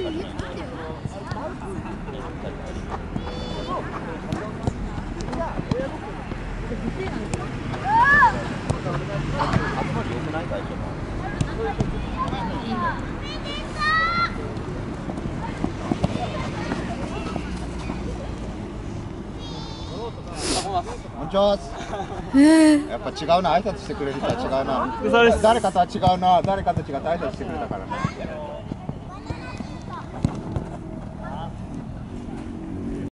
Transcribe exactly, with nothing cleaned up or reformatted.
こんにちは。やっぱ違うな、挨拶してくれる人は違うな。誰かとは違うな、誰かと違って挨拶してくれたからね。